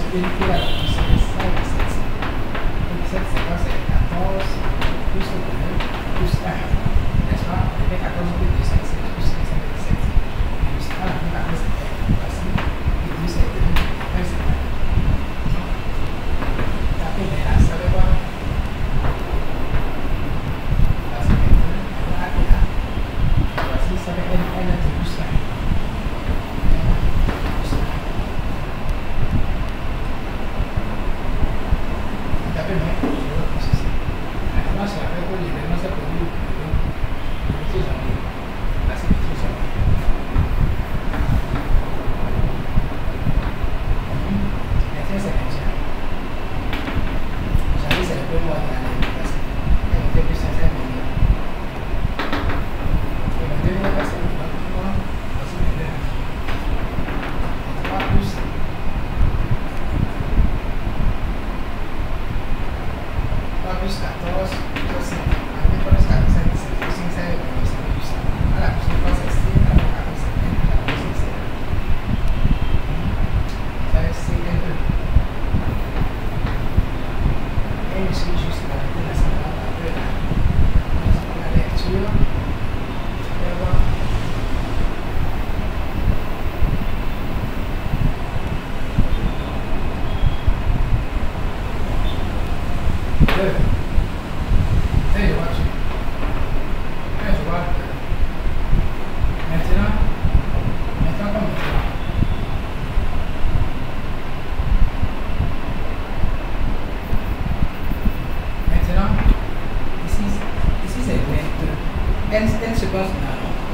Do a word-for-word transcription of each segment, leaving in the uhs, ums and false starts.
vérifier là, plus ça, et sept. Donc sept, c'est quoi? C'est quatorze plus deux plus un. N'est-ce pas? On fait quatorze plus deux, c'est sept plus cinq, c'est sept. Plus un, quatorze, c'est un. Voici. Et deux, c'est deux. un, c'est un. Tapez bien là, ça veut voir. Là, ça fait deux. Là, et là. Voici, ça fait un, un, plus un. N, N se passe là.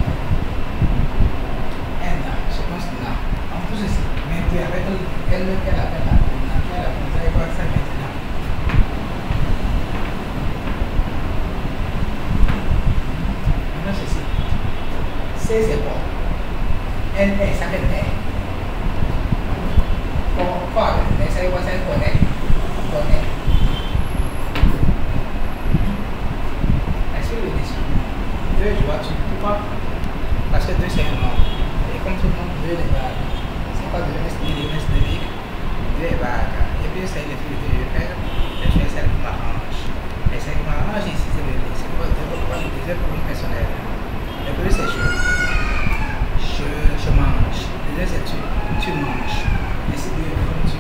N là, se passe là. En tout ceci. Maintenant, avec N, qu'elle appelle là. Qu'elle appelle, vous allez voir ça maintenant. Maintenant, ceci. C, c'est bon. N, N, ça fait N. Pour quoi? N, ça veut dire c'est pour N. Pour N. Est-ce que vous dites? deux, je vois, tu pourquoi? Parce que deux c'est un nombre. Et comme tout le monde, deux est vague. C'est pas deux, c'est deux, c'est deux, deux est vague. Et puis c'est les filles que je vais faire, je fais celle qui m'arrange. Et celle qui m'arrange ici, c'est le c'est pour le deuxième problème personnel. Le premier c'est je. Je, je mange. Le deuxième c'est tu. Tu manges. Et c'est deux comme tu.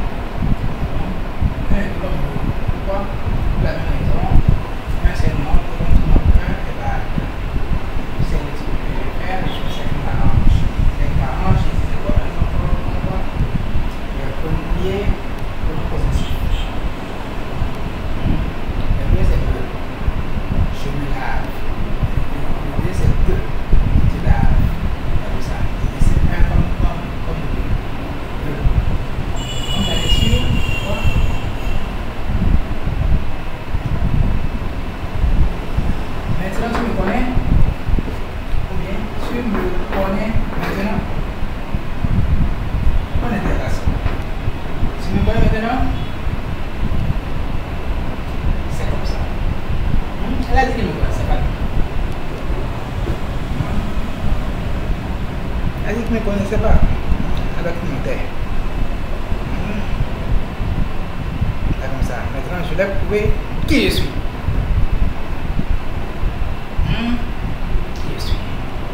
Un est comme vous. Pourquoi? Pour la même raison. Un c'est non, comme tout le monde. Un est vague. Elle dit que je ne connaissais pas avec mon terre. Là comme ça. Maintenant, je vais prouver qui je suis. Qui je suis.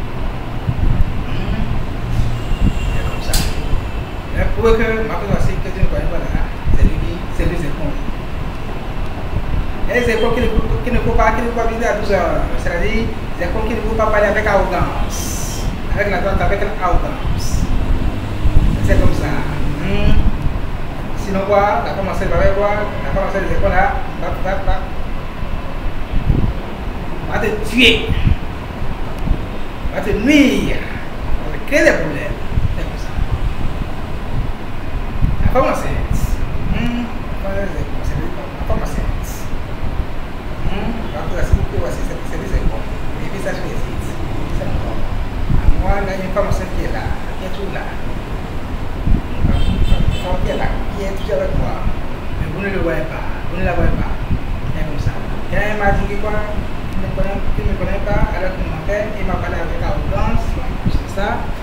Là comme ça. Je vais prouver que ma personne que tu ne connais pas là, c'est lui, c'est les écoles. Il y a des écoles qui ne peuvent pas, qui ne peuvent pas viser à douze heures. C'est-à-dire des écoles qui ne peuvent pas parler avec arrogance. Avec la droite, avec l'arrogance. C'est comme ça. Mmh. Sinon, quoi, on a commencé par voir, on a commencé les écoles là, bap, bap, bap. On va te tuer. On va te nuire. On va te créer des problèmes. C'est comme ça. On a commencé. Mmh. On a commencé. Mmh. On va commencer voici, c'est des écoles. Et puis ça, je les cite. C'est encore. Moi, là, il y a comme ça qui est là, qui est tout là. Qui est là, qui est toujours avec moi. Mais vous ne le voyez pas, vous ne la voyez pas. C'est comme ça. Quelqu'un m'a dit que quoi, qui ne me connaît pas, alors qu'il m'a fait, il m'a parlé avec arrogance, c'est ça.